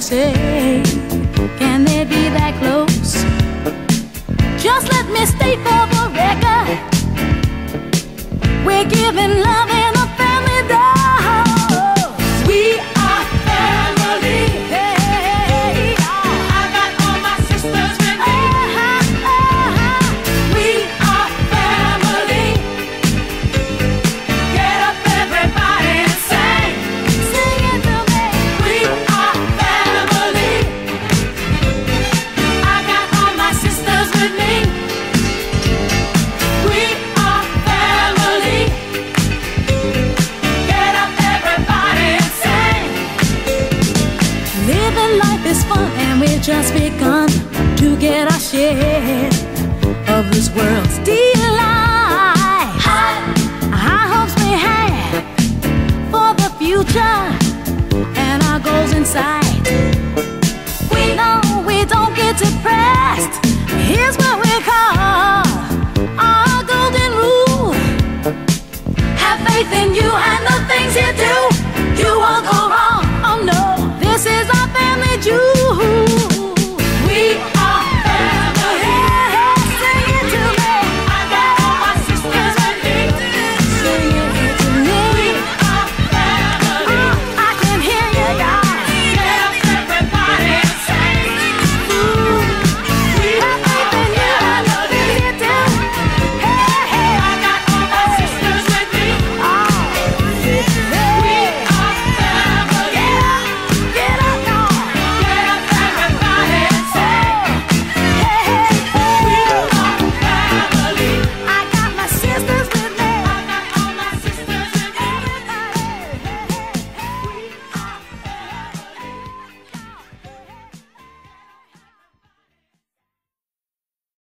say, can they be that close? Just let me state for the record, we're giving love in a family dose. We are family. Hey, I got all my sisters with me. We are family. Get up, everybody, and sing. Sing it to me. We are family. I got all my sisters with me. We are family. Get up, everybody, and sing. Living life is fun, and we've just begun to get our share